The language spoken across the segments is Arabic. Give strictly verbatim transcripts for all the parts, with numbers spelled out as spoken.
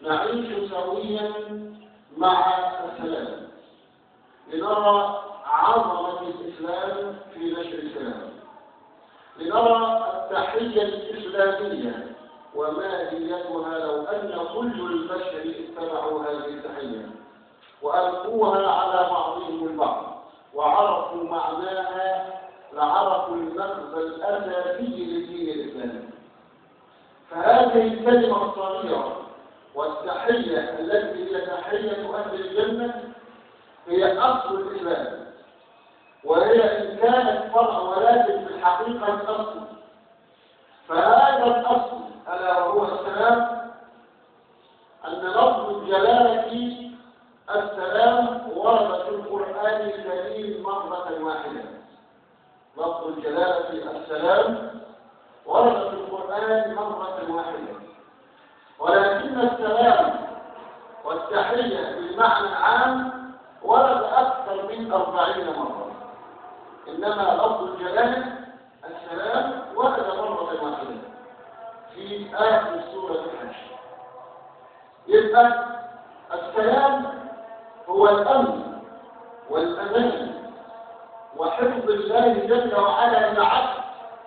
نعيش سويا مع السلام، لنرى عظمة الإسلام في نشر السلام، لنرى التحية الإسلامية وماهيتها لو أن كل البشر اتبعوا هذه التحية وألقوها على بعضهم البعض وعرفوا معناها لعرفوا المغزى الأساسي للدين الإسلامي. فهذه الكلمة الصغيرة والتحية التي هي تحية أهل الجنة هي أصل الإسلام، وهي إن كانت فرع ولكن في الحقيقة الأصل. فهذا الأصل ألا وهو السلام، أن لفظ الجلالة السلام ورد في القرآن الكريم مرة واحدة. لفظ الجلالة السلام ورد في القرآن مرة واحدة، ولكن السلام والتحية بالمعنى العام ورد أكثر من أربعين مرة، إنما لفظ الجلالة السلام ورد مرة واحدة في آخر سورة الحج. يبقى السلام هو الأمن والأمان وحفظ الله جل وعلا للعبد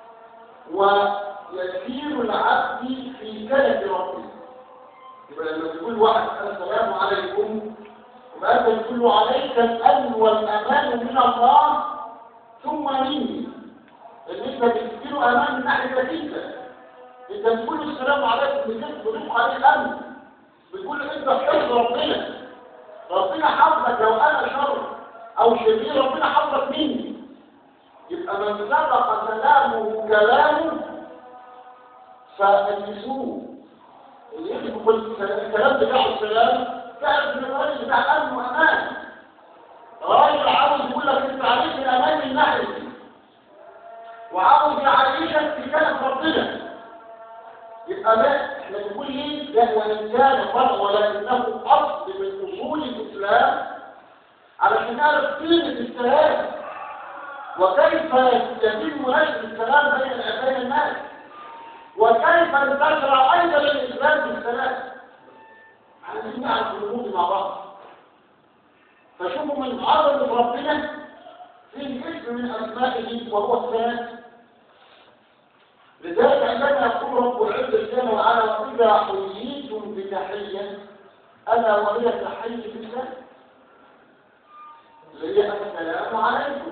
ويسير العبد في كنف ربه. يبقى لما تقول واحد السلام عليكم وأنت تقول عليك الأمن والأمان من الله ثم مني، لأن أنت بتديله أمان من ناحية انت. أنت بتقول السلام عليكم بتضيف عليه الأمن، بتقول أنت حفظ ربنا، ربنا حفظك لو أنا شر أو شرير ربنا حفظك مني. يبقى من سبق سلامه كلامه فأجلسوه، اللي يجب الكلام بتاع السلام تعرف ان الراجل بتاع امن وامان. راجل عاوز يقول لك انت عليك الامان من ناحيتي وعاوز يعيشك في كلام ربنا. يبقى ده احنا بنقول ليه ده وان كان فرع ولكنه اصل من اصول الاسلام علشان نعرف قيمه السلام وكيف يتم نشر السلام بين بين الناس وكيف انتشر ايضا الاسلام بالسلام. عايزين نعرف الوجود مع بعض. فشوفوا من عظمة ربنا في اسم من اسمائه وهو السلام. لذلك عندما يقول رب العزة جل وعلا واذا حييتم بتحية الا وهي تحية الاسلام اللي هي السلام عليكم،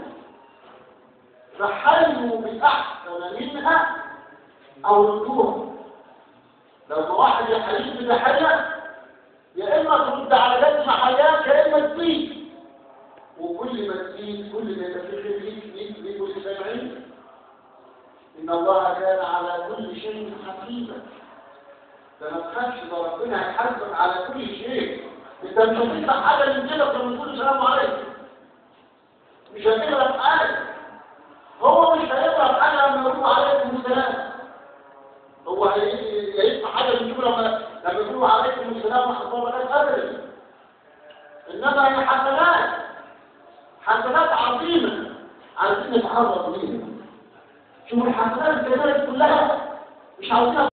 فحيوا باحسن منها او ردوها. لو واحد يحييك بتحية يا اما ترد على جد حياك يا اما تزيد، وكل ما تزيد كل ما يبقى في خير ليك ليك ليك وللسامعين. ان الله كان على كل شيء حسيبا. ده ما تخافش، ده ربنا هيحاسبك على كل شيء. انت مش هتفتح حاجه من كده لما تقول السلام عليكم، مش هتغلط حاجه. هو مش هيغلط حاجه لما يقول عليكم السلام. هو هيفتح حاجه من كده لما لما يقولوا عليكم السلام ورحمه الله وبركاته ابدا. انما هي حسنات حسنات عظيمه عايزين نتحرك بيها. شوفوا الحسنات الكبيره كلها مش عاوزينها